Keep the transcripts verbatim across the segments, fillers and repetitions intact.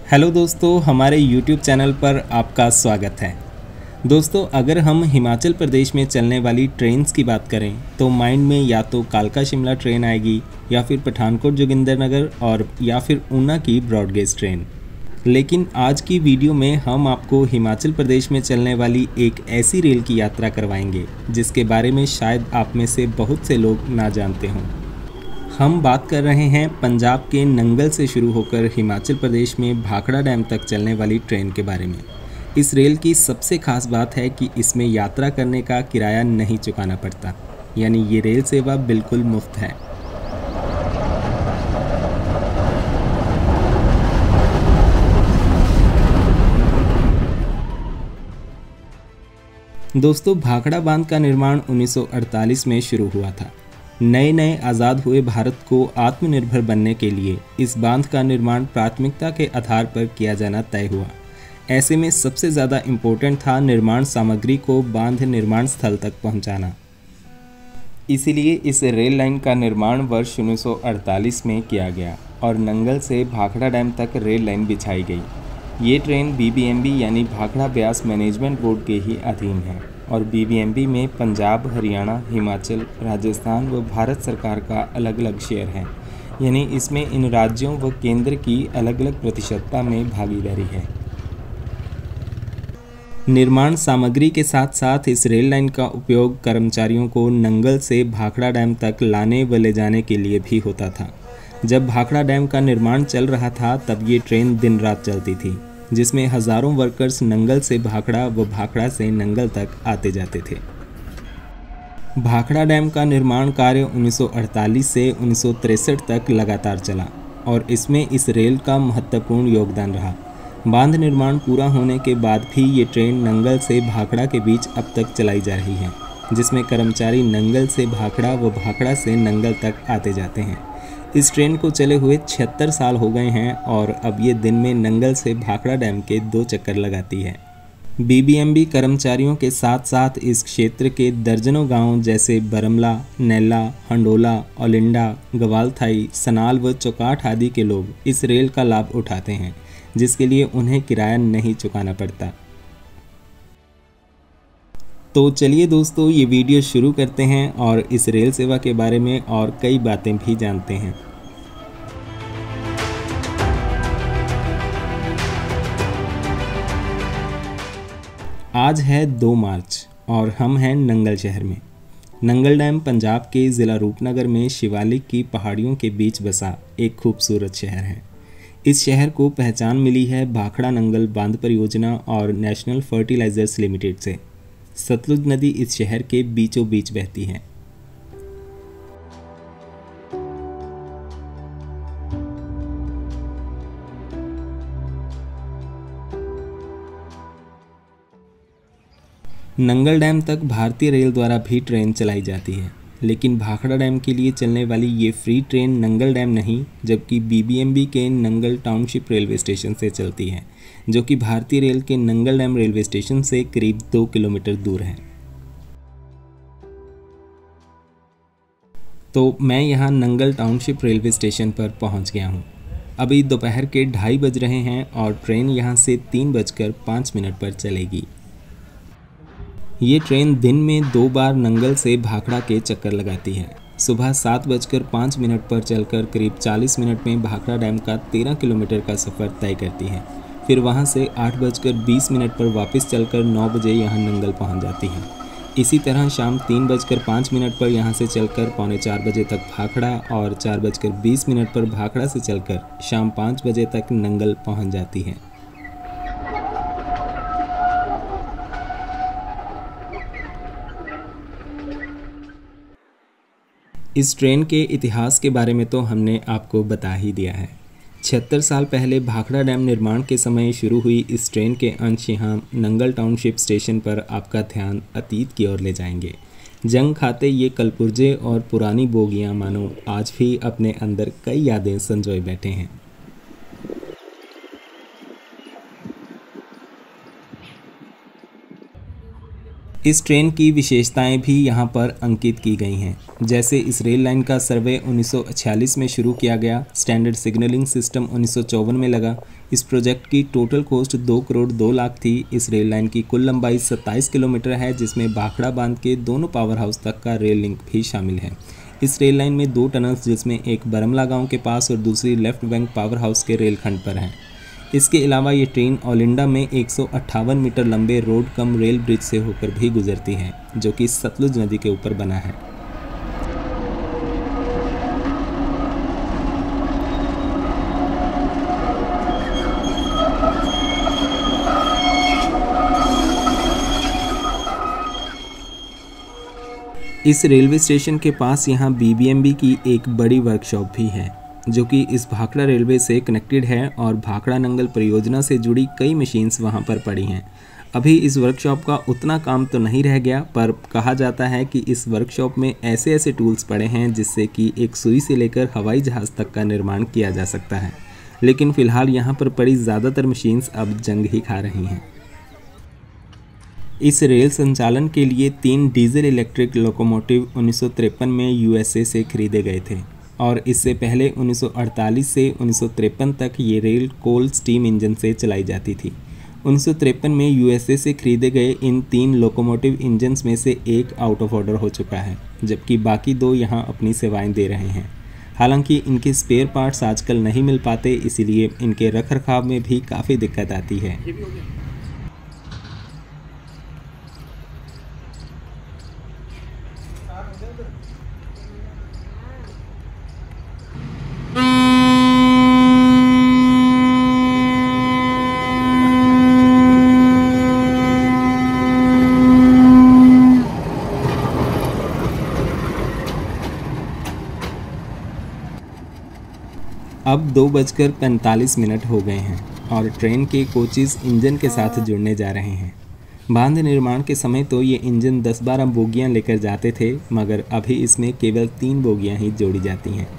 Hello दोस्तों, हमारे YouTube channel पर आपका स्वागत है। दोस्तों, अगर हम हिमाचल प्रदेश में चलने वाली ट्रेन्स की बात करें तो माइंड में या तो कालका शिमला ट्रेन आएगी या फिर पठानकोट जोगिंदरनगर और या फिर ऊना की ब्रॉडगेज ट्रेन। लेकिन आज की वीडियो में हम आपको हिमाचल प्रदेश में चलने वाली एक ऐसी रेल की यात्रा करवाएंगे जिसके बारे में शायद आप में से बहुत से लोग ना जानते हों। हम बात कर रहे हैं पंजाब के नंगल से शुरू होकर हिमाचल प्रदेश में भाखड़ा डैम तक चलने वाली ट्रेन के बारे में। इस रेल की सबसे खास बात है कि इसमें यात्रा करने का किराया नहीं चुकाना पड़ता, यानी ये रेल सेवा बिल्कुल मुफ्त है। दोस्तों, भाखड़ा बांध का निर्माण उन्नीस सौ अड़तालीस में शुरू हुआ था। नए नए आज़ाद हुए भारत को आत्मनिर्भर बनने के लिए इस बांध का निर्माण प्राथमिकता के आधार पर किया जाना तय हुआ। ऐसे में सबसे ज़्यादा इम्पोर्टेंट था निर्माण सामग्री को बांध निर्माण स्थल तक पहुंचाना। इसीलिए इस रेल लाइन का निर्माण वर्ष उन्नीस सौ अड़तालीस में किया गया और नंगल से भाखड़ा डैम तक रेल लाइन बिछाई गई। ये train B B M B यानी भाखड़ा ब्यास मैनेजमेंट बोर्ड के ही अधीन है और बी बी एम बी में पंजाब, हरियाणा, हिमाचल, राजस्थान व भारत सरकार का अलग अलग शेयर है, यानी इसमें इन राज्यों व केंद्र की अलग अलग प्रतिशतता में भागीदारी है। निर्माण सामग्री के साथ साथ इस रेल लाइन का उपयोग कर्मचारियों को नंगल से भाखड़ा डैम तक लाने व ले जाने के लिए भी होता था। जब भाखड़ा डैम का निर्माण चल रहा था तब ये ट्रेन दिन रात चलती थी, जिसमें हजारों वर्कर्स नंगल से भाखड़ा व भाखड़ा से नंगल तक आते जाते थे। भाखड़ा डैम का निर्माण कार्य उन्नीस सौ अड़तालीस से उन्नीस सौ तिरसठ तक लगातार चला और इसमें इस रेल का महत्वपूर्ण योगदान रहा। बांध निर्माण पूरा होने के बाद भी ये ट्रेन नंगल से भाखड़ा के बीच अब तक चलाई जा रही है, जिसमें कर्मचारी नंगल से भाखड़ा व भाखड़ा से नंगल तक आते जाते हैं। इस ट्रेन को चले हुए छिहत्तर साल हो गए हैं और अब ये दिन में नंगल से भाखड़ा डैम के दो चक्कर लगाती है। बी बी एम बी कर्मचारियों के साथ साथ इस क्षेत्र के दर्जनों गांव जैसे बरमला, नैला, हंडोला, ओलिंडा, गवालथाई, सनाल व चौकाठ आदि के लोग इस रेल का लाभ उठाते हैं, जिसके लिए उन्हें किराया नहीं चुकाना पड़ता। तो चलिए दोस्तों, ये वीडियो शुरू करते हैं और इस रेल सेवा के बारे में और कई बातें भी जानते हैं। आज है दो मार्च और हम हैं नंगल शहर में। नंगल डैम पंजाब के ज़िला रूपनगर में शिवालिक की पहाड़ियों के बीच बसा एक खूबसूरत शहर है। इस शहर को पहचान मिली है भाखड़ा नंगल बांध परियोजना और नेशनल फर्टिलाइजर्स लिमिटेड से। सतलुज नदी इस शहर के बीचों बीच बहती है। नंगल डैम तक भारतीय रेल द्वारा भी ट्रेन चलाई जाती है, लेकिन भाखड़ा डैम के लिए चलने वाली ये फ्री ट्रेन नंगल डैम नहीं, जबकि बी बी एम बी के नंगल टाउनशिप रेलवे स्टेशन से चलती है, जो कि भारतीय रेल के नंगल डैम रेलवे स्टेशन से करीब दो किलोमीटर दूर है। तो मैं यहाँ नंगल टाउनशिप रेलवे स्टेशन पर पहुँच गया हूँ। अभी दोपहर के ढाई बज रहे हैं और ट्रेन यहाँ से तीन बजकर पाँच मिनट पर चलेगी। ये ट्रेन दिन में दो बार नंगल से भाखड़ा के चक्कर लगाती है। सुबह सात बजकर पाँच मिनट पर चलकर करीब चालीस मिनट में भाखड़ा डैम का तेरह किलोमीटर का सफ़र तय करती है। फिर वहाँ से आठ बजकर बीस मिनट पर वापस चलकर नौ बजे यहाँ नंगल पहुँच जाती है। इसी तरह शाम तीन बजकर पाँच मिनट पर यहाँ से चलकर पौने चार बजे तक भाखड़ा और चार बजकर बीस मिनट पर भाखड़ा से चलकर शाम पाँच बजे तक नंगल पहुँच जाती है। इस ट्रेन के इतिहास के बारे में तो हमने आपको बता ही दिया है। छिहत्तर साल पहले भाखड़ा डैम निर्माण के समय शुरू हुई इस ट्रेन के अंश यहाँ नंगल टाउनशिप स्टेशन पर आपका ध्यान अतीत की ओर ले जाएंगे। जंग खाते ये कलपुर्जे और पुरानी बोगियाँ मानो आज भी अपने अंदर कई यादें संजोए बैठे हैं। इस ट्रेन की विशेषताएं भी यहाँ पर अंकित की गई हैं। जैसे इस रेल लाइन का सर्वे उन्नीस सौ छियालीस में शुरू किया गया, स्टैंडर्ड सिग्नलिंग सिस्टम उन्नीस सौ चौवन में लगा। इस प्रोजेक्ट की टोटल कॉस्ट दो करोड़ दो लाख थी। इस रेल लाइन की कुल लंबाई सत्ताईस किलोमीटर है, जिसमें भाखड़ा बांध के दोनों पावर हाउस तक का रेल लिंक भी शामिल है। इस रेल लाइन में दो टनल्स, जिसमें एक बरमला गाँव के पास और दूसरी लेफ्ट बैंक पावर हाउस के रेलखंड पर हैं। इसके अलावा ये ट्रेन ओलिंडा में एक सौ अट्ठावन मीटर लंबे रोड कम रेल ब्रिज से होकर भी गुजरती है, जो कि सतलुज नदी के ऊपर बना है। इस रेलवे स्टेशन के पास यहाँ बी बी एम बी की एक बड़ी वर्कशॉप भी है, जो कि इस भाखड़ा रेलवे से कनेक्टेड है और भाखड़ा नंगल परियोजना से जुड़ी कई मशीन्स वहां पर पड़ी हैं। अभी इस वर्कशॉप का उतना काम तो नहीं रह गया, पर कहा जाता है कि इस वर्कशॉप में ऐसे ऐसे टूल्स पड़े हैं जिससे कि एक सुई से लेकर हवाई जहाज़ तक का निर्माण किया जा सकता है। लेकिन फ़िलहाल यहाँ पर पड़ी ज़्यादातर मशीन्स अब जंग ही खा रही हैं। इस रेल संचालन के लिए तीन डीजल इलेक्ट्रिक लोकोमोटिव उन्नीस सौ तिरपन में यू एस ए से खरीदे गए थे और इससे पहले उन्नीस सौ अड़तालीस से उन्नीस सौ तिरपन तक ये रेल कोल स्टीम इंजन से चलाई जाती थी। उन्नीस सौ तिरपन में यू एस ए से खरीदे गए इन तीन लोकोमोटिव इंजन्स में से एक आउट ऑफ ऑर्डर हो चुका है, जबकि बाकी दो यहाँ अपनी सेवाएं दे रहे हैं। हालांकि इनके स्पेयर पार्ट्स आजकल नहीं मिल पाते, इसीलिए इनके रखरखाव में भी काफ़ी दिक्कत आती है। अब दो बजकर पैंतालीस मिनट हो गए हैं और ट्रेन के कोचेज़ इंजन के साथ जुड़ने जा रहे हैं। बांध निर्माण के समय तो ये इंजन दस बारह बोगियां लेकर जाते थे, मगर अभी इसमें केवल तीन बोगियां ही जोड़ी जाती हैं।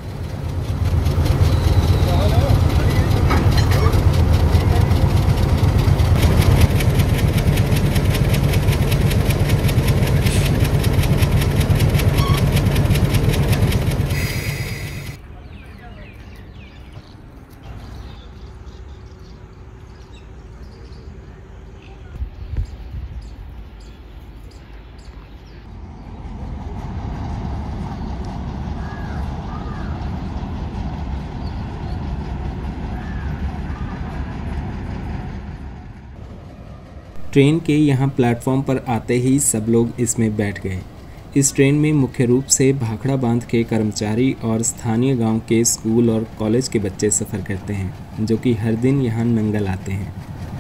ट्रेन के यहाँ प्लेटफॉर्म पर आते ही सब लोग इसमें बैठ गए। इस ट्रेन में मुख्य रूप से भाखड़ा बांध के कर्मचारी और स्थानीय गांव के स्कूल और कॉलेज के बच्चे सफ़र करते हैं, जो कि हर दिन यहाँ नंगल आते हैं।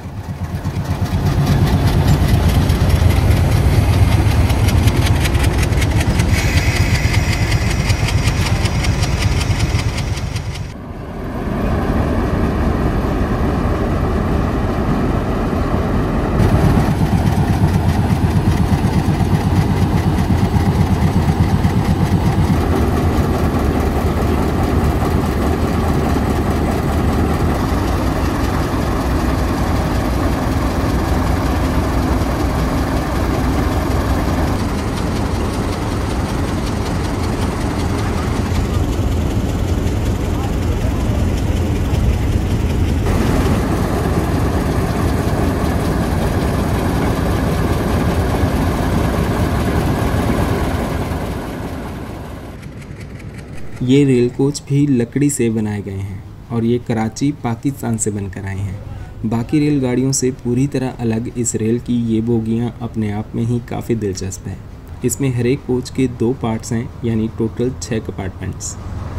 ये रेल कोच भी लकड़ी से बनाए गए हैं और ये कराची पाकिस्तान से बनकर आए हैं। बाकी रेलगाड़ियों से पूरी तरह अलग इस रेल की ये बोगियां अपने आप में ही काफ़ी दिलचस्प है। इसमें हर एक कोच के दो पार्ट्स हैं, यानी टोटल छः कंपार्टमेंट्स।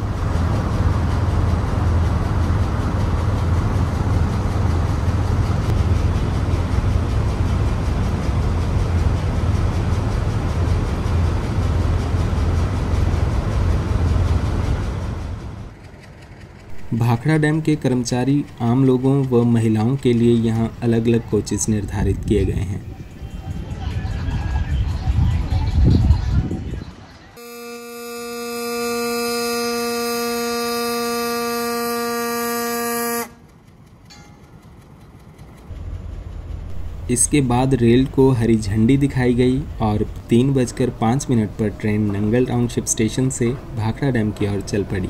भाखड़ा डैम के कर्मचारी, आम लोगों व महिलाओं के लिए यहाँ अलग अलग कोचेस निर्धारित किए गए हैं। इसके बाद रेल को हरी झंडी दिखाई गई और तीन बजकर पाँच मिनट पर ट्रेन नंगल टाउनशिप स्टेशन से भाखड़ा डैम की ओर चल पड़ी।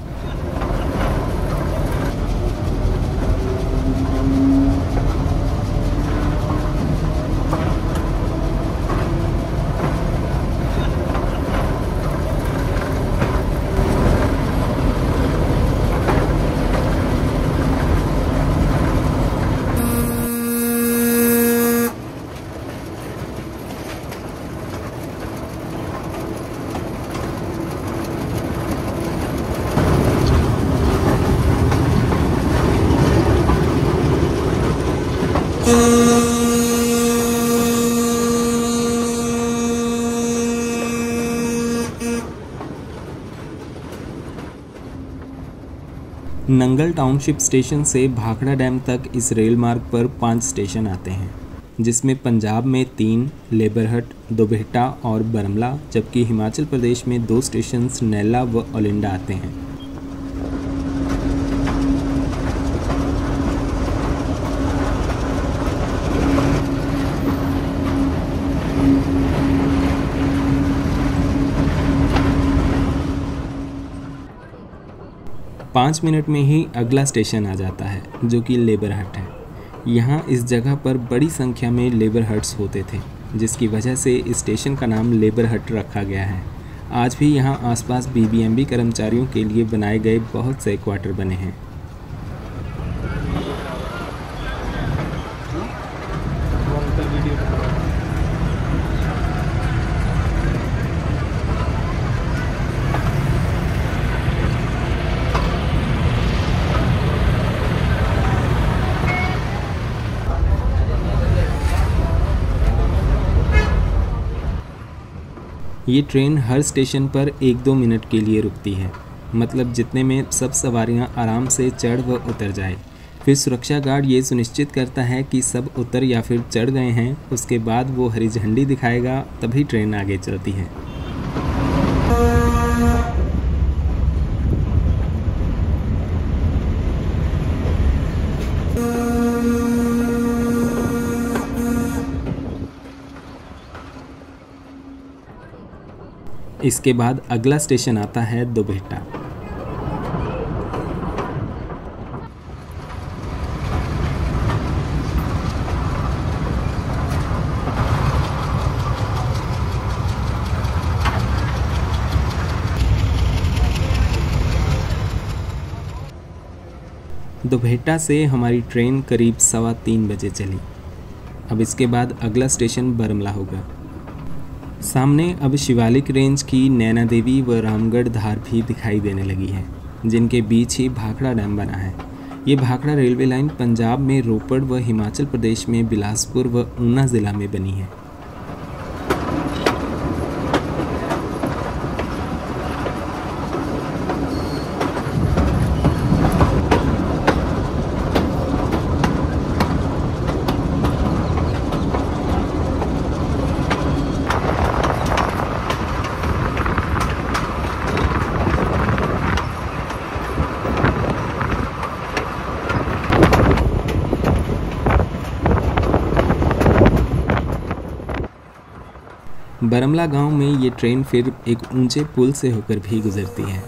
नंगल टाउनशिप स्टेशन से भाखड़ा डैम तक इस रेल मार्ग पर पांच स्टेशन आते हैं, जिसमें पंजाब में तीन, लेबरहट, दोबेटा और बरमला, जबकि हिमाचल प्रदेश में दो स्टेशन नैला व ओलिंडा आते हैं। पाँच मिनट में ही अगला स्टेशन आ जाता है, जो कि लेबरहट है। यहाँ इस जगह पर बड़ी संख्या में लेबर हट्स होते थे, जिसकी वजह से इस स्टेशन का नाम लेबरहट रखा गया है। आज भी यहाँ आसपास बीबीएमबी कर्मचारियों के लिए बनाए गए बहुत से क्वार्टर बने हैं। ये ट्रेन हर स्टेशन पर एक दो मिनट के लिए रुकती है, मतलब जितने में सब सवारियां आराम से चढ़ व उतर जाए। फिर सुरक्षा गार्ड ये सुनिश्चित करता है कि सब उतर या फिर चढ़ गए हैं। उसके बाद वो हरी झंडी दिखाएगा, तभी ट्रेन आगे चलती है। इसके बाद अगला स्टेशन आता है दोबेटा। दोबेटा से हमारी ट्रेन करीब सवा तीन बजे चली। अब इसके बाद अगला स्टेशन बरमला होगा। सामने अब शिवालिक रेंज की नैना देवी व रामगढ़ धार भी दिखाई देने लगी है, जिनके बीच ही भाखड़ा डैम बना है। ये भाखड़ा रेलवे लाइन पंजाब में रोपड़ व हिमाचल प्रदेश में बिलासपुर व ऊना ज़िला में बनी है। बरमला गांव में ये ट्रेन फिर एक ऊंचे पुल से होकर भी गुजरती है।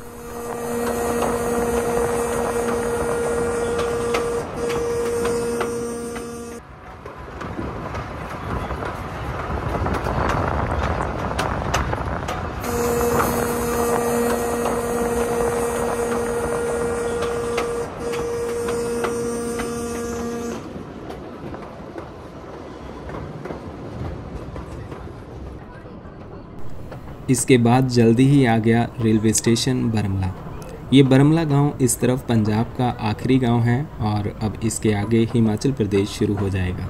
इसके बाद जल्दी ही आ गया रेलवे स्टेशन बरमला। ये बरमला गांव इस तरफ पंजाब का आखिरी गांव है और अब इसके आगे हिमाचल प्रदेश शुरू हो जाएगा।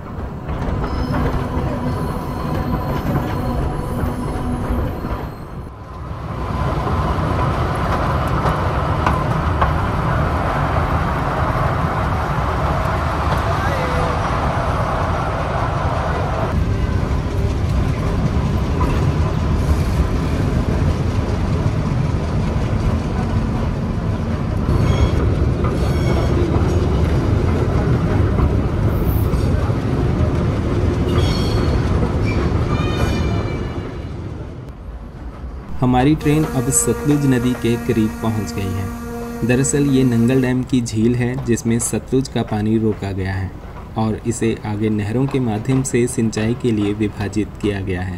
हमारी ट्रेन अब सतलुज नदी के करीब पहुंच गई है। दरअसल ये नंगल डैम की झील है जिसमें सतलुज का पानी रोका गया है और इसे आगे नहरों के माध्यम से सिंचाई के लिए विभाजित किया गया है।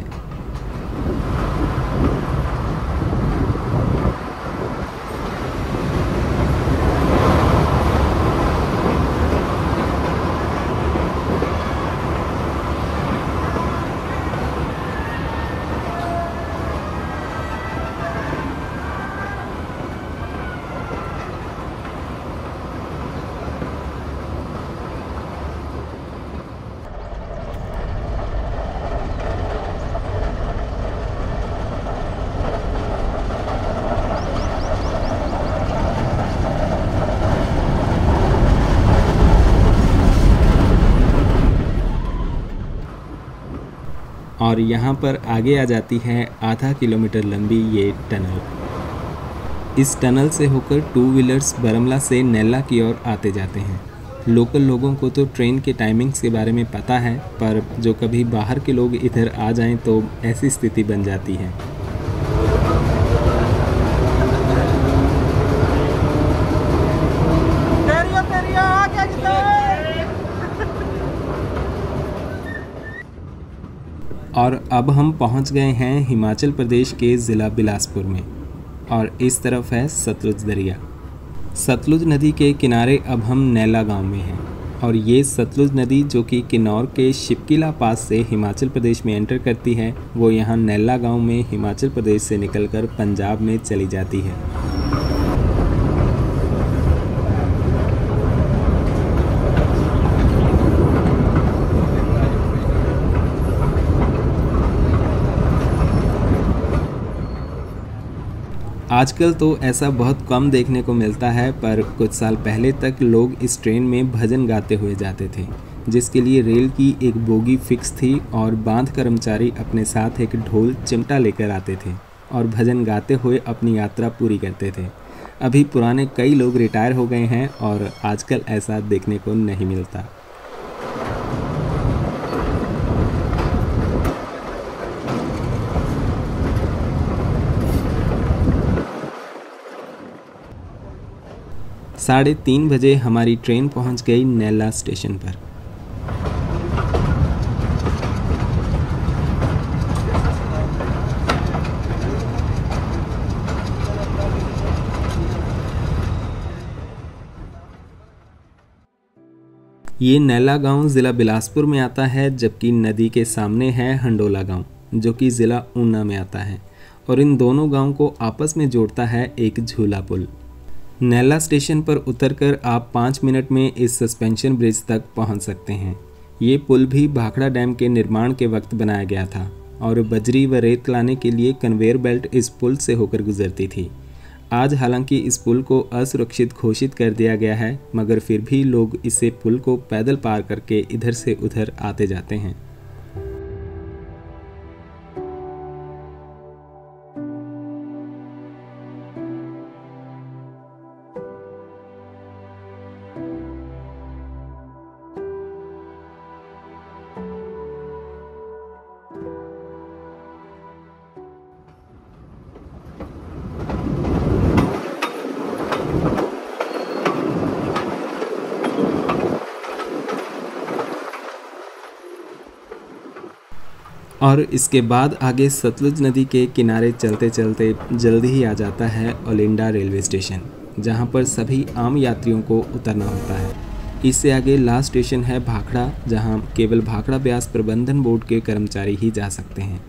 और यहाँ पर आगे आ जाती है आधा किलोमीटर लंबी ये टनल। इस टनल से होकर टू व्हीलर्स बरमला से नैला की ओर आते जाते हैं। लोकल लोगों को तो ट्रेन के टाइमिंग्स के बारे में पता है, पर जो कभी बाहर के लोग इधर आ जाएं तो ऐसी स्थिति बन जाती है। और अब हम पहुंच गए हैं हिमाचल प्रदेश के ज़िला बिलासपुर में और इस तरफ है सतलुज दरिया। सतलुज नदी के किनारे अब हम नैला गांव में हैं और ये सतलुज नदी जो कि किन्नौर के शिपकिला पास से हिमाचल प्रदेश में एंटर करती है, वो यहाँ नैला गांव में हिमाचल प्रदेश से निकलकर पंजाब में चली जाती है। आजकल तो ऐसा बहुत कम देखने को मिलता है, पर कुछ साल पहले तक लोग इस ट्रेन में भजन गाते हुए जाते थे, जिसके लिए रेल की एक बोगी फिक्स थी और बांध कर्मचारी अपने साथ एक ढोल चिमटा लेकर आते थे और भजन गाते हुए अपनी यात्रा पूरी करते थे। अभी पुराने कई लोग रिटायर हो गए हैं और आजकल ऐसा देखने को नहीं मिलता। साढ़े तीन बजे हमारी ट्रेन पहुंच गई नैला स्टेशन पर। ये नैला गांव ज़िला बिलासपुर में आता है, जबकि नदी के सामने है हंडोला गांव जो कि ज़िला ऊना में आता है और इन दोनों गांव को आपस में जोड़ता है एक झूला पुल। नैला स्टेशन पर उतरकर आप पाँच मिनट में इस सस्पेंशन ब्रिज तक पहुंच सकते हैं। ये पुल भी भाखड़ा डैम के निर्माण के वक्त बनाया गया था और बजरी व रेत लाने के लिए कन्वेयर बेल्ट इस पुल से होकर गुजरती थी। आज हालांकि इस पुल को असुरक्षित घोषित कर दिया गया है, मगर फिर भी लोग इसे पुल को पैदल पार करके इधर से उधर आते जाते हैं। और इसके बाद आगे सतलुज नदी के किनारे चलते चलते जल्दी ही आ जाता है ओलिंडा रेलवे स्टेशन, जहां पर सभी आम यात्रियों को उतरना होता है। इससे आगे लास्ट स्टेशन है भाखड़ा, जहां केवल भाखड़ा ब्यास प्रबंधन बोर्ड के कर्मचारी ही जा सकते हैं।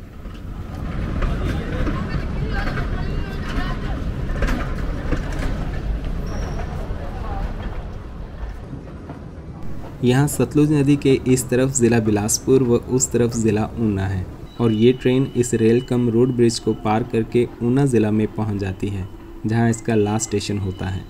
यहाँ सतलुज नदी के इस तरफ ज़िला बिलासपुर व उस तरफ ज़िला ऊना है और ये ट्रेन इस रेल कम रोड ब्रिज को पार करके ऊना ज़िला में पहुँच जाती है, जहाँ इसका लास्ट स्टेशन होता है।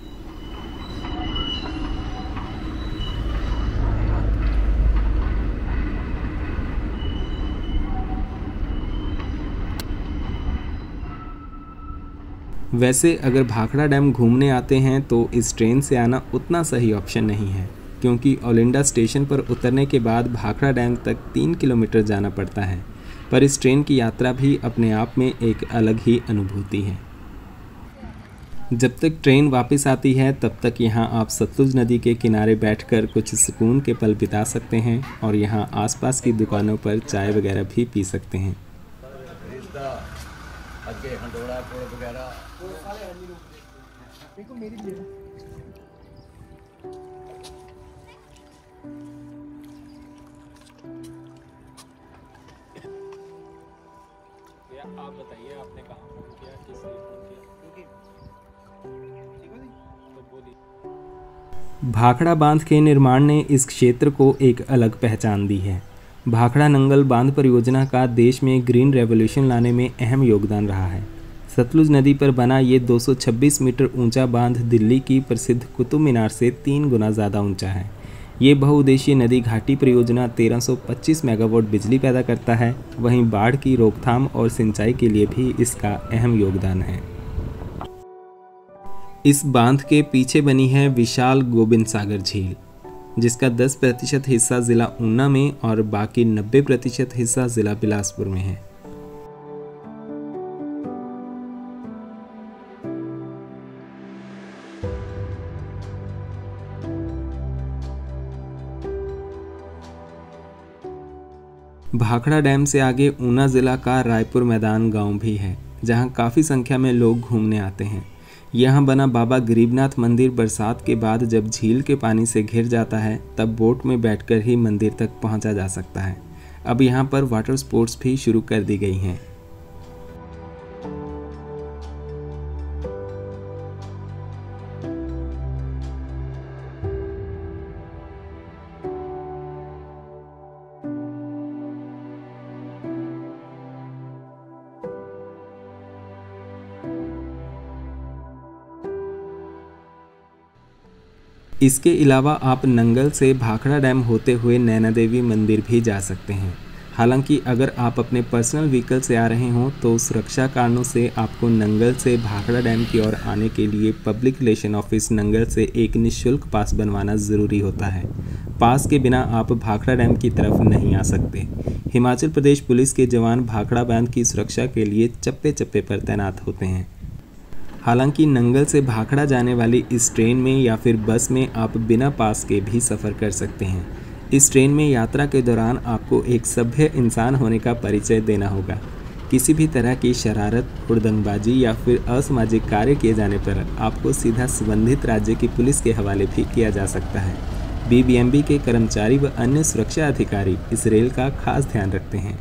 वैसे अगर भाखड़ा डैम घूमने आते हैं तो इस ट्रेन से आना उतना सही ऑप्शन नहीं है, क्योंकि ओलिंडा स्टेशन पर उतरने के बाद भाखड़ा डैम तक तीन किलोमीटर जाना पड़ता है। पर इस ट्रेन की यात्रा भी अपने आप में एक अलग ही अनुभूति है। जब तक ट्रेन वापस आती है तब तक यहाँ आप सतलुज नदी के किनारे बैठकर कुछ सुकून के पल बिता सकते हैं और यहाँ आसपास की दुकानों पर चाय वगैरह भी पी सकते हैं। आप बताइए, आपने कहाँ फोन किया, किस लिए फोन किया? तो बोलिए। भाखड़ा बांध के निर्माण ने इस क्षेत्र को एक अलग पहचान दी है। भाखड़ा नंगल बांध परियोजना का देश में ग्रीन रेवोल्यूशन लाने में अहम योगदान रहा है। सतलुज नदी पर बना ये दो सौ छब्बीस मीटर ऊंचा बांध दिल्ली की प्रसिद्ध कुतुब मीनार से तीन गुना ज़्यादा ऊंचा है। ये बहुउद्देशीय नदी घाटी परियोजना तेरह सौ पच्चीस मेगावाट बिजली पैदा करता है। वहीं बाढ़ की रोकथाम और सिंचाई के लिए भी इसका अहम योगदान है। इस बांध के पीछे बनी है विशाल गोबिंद सागर झील, जिसका दस प्रतिशत हिस्सा जिला ऊना में और बाकी नब्बे प्रतिशत हिस्सा जिला बिलासपुर में है। भाखड़ा डैम से आगे ऊना ज़िला का रायपुर मैदान गांव भी है, जहां काफ़ी संख्या में लोग घूमने आते हैं। यहां बना बाबा गरीबनाथ मंदिर बरसात के बाद जब झील के पानी से घिर जाता है तब बोट में बैठकर ही मंदिर तक पहुंचा जा सकता है। अब यहां पर वाटर स्पोर्ट्स भी शुरू कर दी गई हैं। इसके अलावा आप नंगल से भाखड़ा डैम होते हुए नैना देवी मंदिर भी जा सकते हैं। हालांकि अगर आप अपने पर्सनल व्हीकल से आ रहे हों तो सुरक्षा कारणों से आपको नंगल से भाखड़ा डैम की ओर आने के लिए पब्लिक रिलेशन ऑफिस नंगल से एक निःशुल्क पास बनवाना ज़रूरी होता है। पास के बिना आप भाखड़ा डैम की तरफ नहीं आ सकते। हिमाचल प्रदेश पुलिस के जवान भाखड़ा बांध की सुरक्षा के लिए चप्पे चप्पे पर तैनात होते हैं। हालांकि नंगल से भाखड़ा जाने वाली इस ट्रेन में या फिर बस में आप बिना पास के भी सफ़र कर सकते हैं। इस ट्रेन में यात्रा के दौरान आपको एक सभ्य इंसान होने का परिचय देना होगा। किसी भी तरह की शरारत, हुड़दंगबाजी या फिर असामाजिक कार्य किए जाने पर आपको सीधा संबंधित राज्य की पुलिस के हवाले भी किया जा सकता है। बी बी एम बी के कर्मचारी व अन्य सुरक्षा अधिकारी इस रेल का खास ध्यान रखते हैं।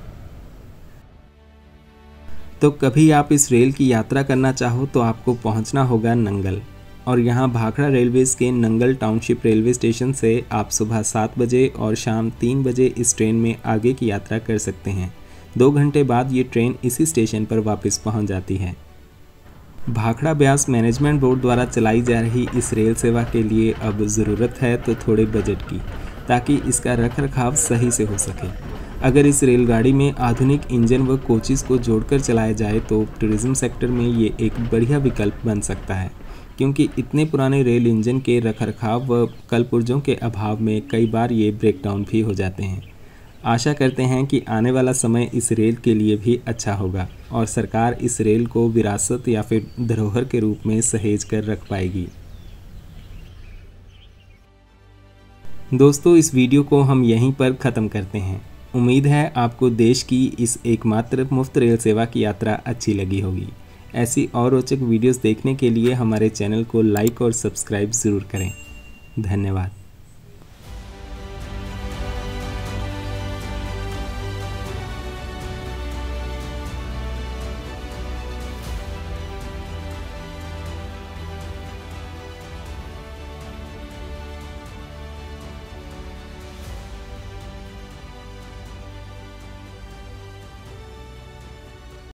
तो कभी आप इस रेल की यात्रा करना चाहो तो आपको पहुंचना होगा नंगल, और यहाँ भाखड़ा रेलवेज़ के नंगल टाउनशिप रेलवे स्टेशन से आप सुबह सात बजे और शाम तीन बजे इस ट्रेन में आगे की यात्रा कर सकते हैं। दो घंटे बाद ये ट्रेन इसी स्टेशन पर वापस पहुंच जाती है। भाखड़ा ब्यास मैनेजमेंट बोर्ड द्वारा चलाई जा रही इस रेल सेवा के लिए अब ज़रूरत है तो थोड़े बजट की, ताकि इसका रख रखाव सही से हो सके। अगर इस रेलगाड़ी में आधुनिक इंजन व कोचेस को जोड़कर चलाया जाए तो टूरिज्म सेक्टर में ये एक बढ़िया विकल्प बन सकता है, क्योंकि इतने पुराने रेल इंजन के रखरखाव व कलपुर्जों के अभाव में कई बार ये ब्रेकडाउन भी हो जाते हैं। आशा करते हैं कि आने वाला समय इस रेल के लिए भी अच्छा होगा और सरकार इस रेल को विरासत या फिर धरोहर के रूप में सहेज कर रख पाएगी। दोस्तों, इस वीडियो को हम यहीं पर ख़त्म करते हैं। उम्मीद है आपको देश की इस एकमात्र मुफ्त रेल सेवा की यात्रा अच्छी लगी होगी। ऐसी और रोचक वीडियोस देखने के लिए हमारे चैनल को लाइक और सब्सक्राइब ज़रूर करें। धन्यवाद।